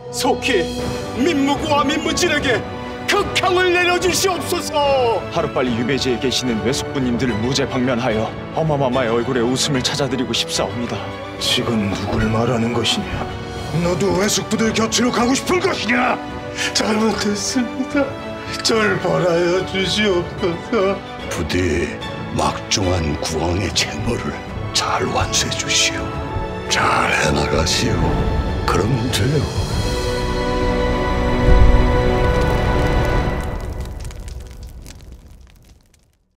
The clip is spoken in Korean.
속히 민무구와 민무진에게 극형을 내려주시옵소서. 하루빨리 유배지에 계시는 외숙부님들을 무죄 방면하여 어마마마의 얼굴에 웃음을 찾아드리고 싶사옵니다. 지금 누굴 말하는 것이냐? 너도 외숙부들 곁으로 가고 싶은 것이냐? 잘못했습니다. 절 벌하여 주시옵소서. 부디 막중한 국왕의 책무를 잘 완수해 주시오. 잘 해나가시오. 그럼 돼요.